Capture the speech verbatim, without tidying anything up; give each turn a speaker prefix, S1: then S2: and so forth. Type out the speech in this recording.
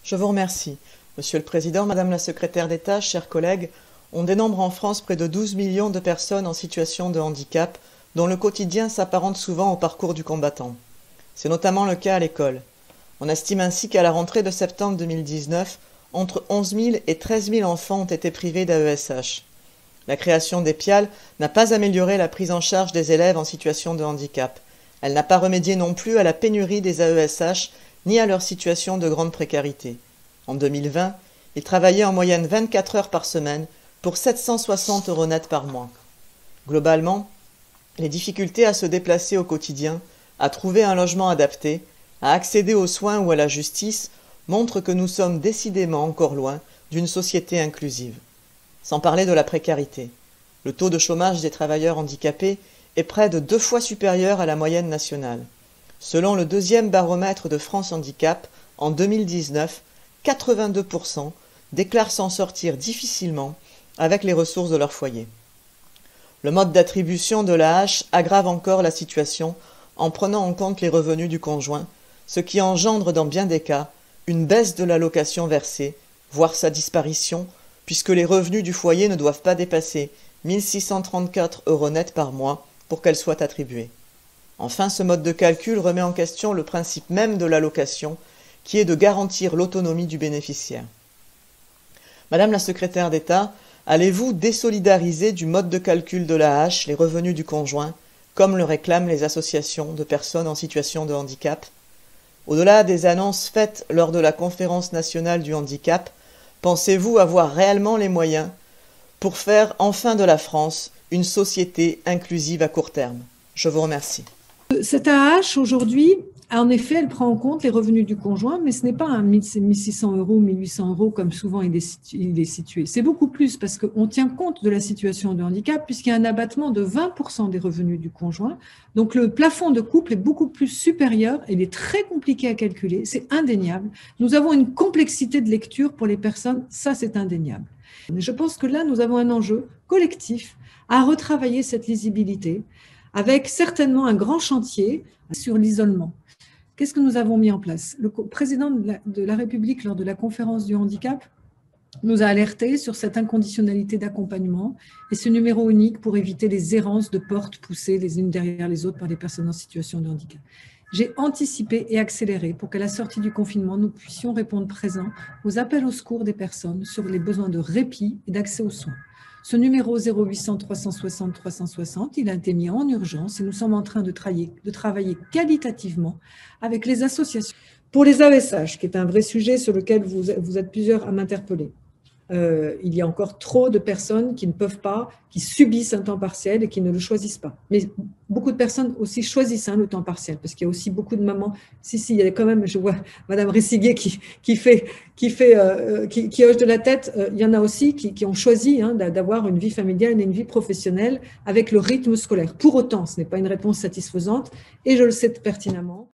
S1: Je vous remercie. Monsieur le Président, Madame la Secrétaire d'État, chers collègues, on dénombre en France près de douze millions de personnes en situation de handicap, dont le quotidien s'apparente souvent au parcours du combattant. C'est notamment le cas à l'école. On estime ainsi qu'à la rentrée de septembre deux mille dix-neuf, entre onze mille et treize mille enfants ont été privés d'A E S H. La création des P I A L n'a pas amélioré la prise en charge des élèves en situation de handicap. Elle n'a pas remédié non plus à la pénurie des A E S H ni à leur situation de grande précarité. En deux mille vingt, ils travaillaient en moyenne vingt-quatre heures par semaine pour sept cent soixante euros net par mois. Globalement, les difficultés à se déplacer au quotidien, à trouver un logement adapté, à accéder aux soins ou à la justice montrent que nous sommes décidément encore loin d'une société inclusive. Sans parler de la précarité. Le taux de chômage des travailleurs handicapés est près de deux fois supérieur à la moyenne nationale. Selon le deuxième baromètre de France Handicap, en deux mille dix-neuf, quatre-vingt-deux pour cent déclarent s'en sortir difficilement avec les ressources de leur foyer. Le mode d'attribution de l'A H aggrave encore la situation en prenant en compte les revenus du conjoint, ce qui engendre dans bien des cas une baisse de l'allocation versée, voire sa disparition, puisque les revenus du foyer ne doivent pas dépasser mille six cent trente-quatre euros net par mois pour qu'elle soit attribuée. Enfin, ce mode de calcul remet en question le principe même de l'allocation, qui est de garantir l'autonomie du bénéficiaire. Madame la secrétaire d'État, allez-vous désolidariser du mode de calcul de l'A H les revenus du conjoint, comme le réclament les associations de personnes en situation de handicap? Au-delà des annonces faites lors de la conférence nationale du handicap, pensez-vous avoir réellement les moyens pour faire enfin de la France une société inclusive à court terme? Je vous remercie.
S2: Cette A H, aujourd'hui, en effet, elle prend en compte les revenus du conjoint, mais ce n'est pas un mille six cents euros, mille huit cents euros, comme souvent il est situé. C'est beaucoup plus parce qu'on tient compte de la situation de handicap, puisqu'il y a un abattement de vingt pour cent des revenus du conjoint. Donc, le plafond de couple est beaucoup plus supérieur. Il est très compliqué à calculer. C'est indéniable. Nous avons une complexité de lecture pour les personnes. Ça, c'est indéniable. Je pense que là, nous avons un enjeu collectif à retravailler cette lisibilité, avec certainement un grand chantier sur l'isolement. Qu'est-ce que nous avons mis en place? Le président de la, de la République, lors de la conférence du handicap, nous a alertés sur cette inconditionnalité d'accompagnement et ce numéro unique pour éviter les errances de portes poussées les unes derrière les autres par les personnes en situation de handicap. J'ai anticipé et accéléré pour qu'à la sortie du confinement, nous puissions répondre présent aux appels au secours des personnes sur les besoins de répit et d'accès aux soins. Ce numéro zéro huit cents, trois cent soixante, trois cent soixante, il a été mis en urgence et nous sommes en train de travailler, de travailler qualitativement avec les associations. Pour les A E S H, qui est un vrai sujet sur lequel vous, vous êtes plusieurs à m'interpeller, euh, il y a encore trop de personnes qui ne peuvent pas, qui subissent un temps partiel et qui ne le choisissent pas. Mais beaucoup de personnes aussi choisissent hein, le temps partiel, parce qu'il y a aussi beaucoup de mamans. Si, si, il y a quand même, je vois Madame Ressiguet qui, qui, fait, qui, fait, euh, qui, qui hoche de la tête. Euh, il y en a aussi qui, qui ont choisi hein, d'avoir une vie familiale et une vie professionnelle avec le rythme scolaire. Pour autant, ce n'est pas une réponse satisfaisante et je le sais pertinemment.